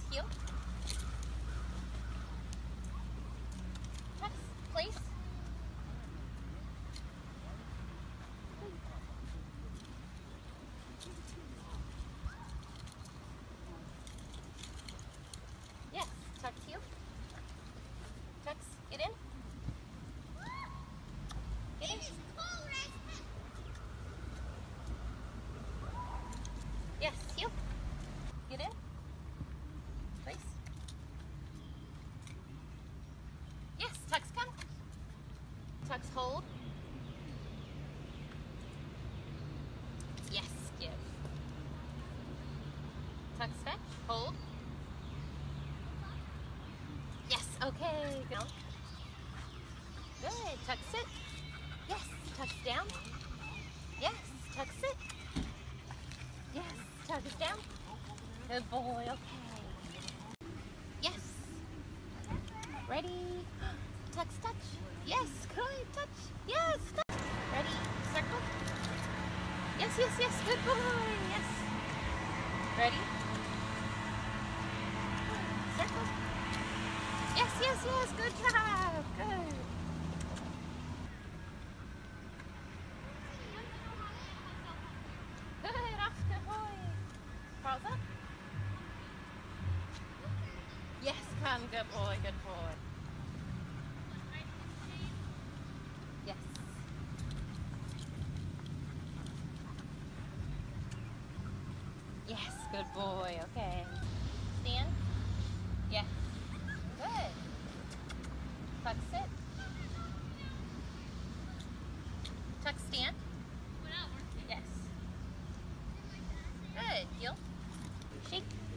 heel. Tucks, place. Yes, tuck heel. Tucks, get in. Get in. Yes, heel. Get in. Place. Yes, tucks come. Tucks hold. Yes, give. Tucks fetch, hold. Yes, okay, go. Good, tuck sit. Yes, tucks down. Yes, tuck sit. Yes, tucks down. Good boy, okay. Yes. Ready? Tucks touch. Yes, good, touch. Yes, touch. Ready? Circle. Yes, yes, yes, good boy. Yes. Ready? Circle. Yes, yes, yes, good job. Good. Good, off, good boy. Paws up. Yes, come, good boy, good boy. Yes. Yes, good boy, okay. Stand. Yes. Good. Tuck sit. Tuck stand. Yes. Good. Heel. Shake.